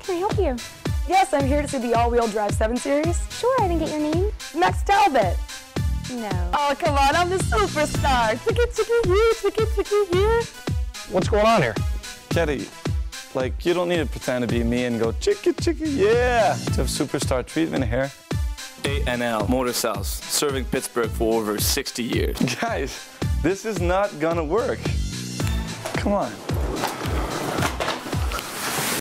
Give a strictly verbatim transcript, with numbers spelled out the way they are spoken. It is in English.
can I help you? Yes, I'm here to see the all-wheel drive seven series. Sure, I didn't get your name. Max Talbot. No. Oh, come on, I'm the superstar. Chicky, chicky, here, chicky, chicky, here. What's going on here? Ketty, like, you don't need to pretend to be me and go, chicky, chicky, yeah, to have superstar treatment here. A N L Motor Cells, serving Pittsburgh for over sixty years. Guys, this is not gonna work. Come on.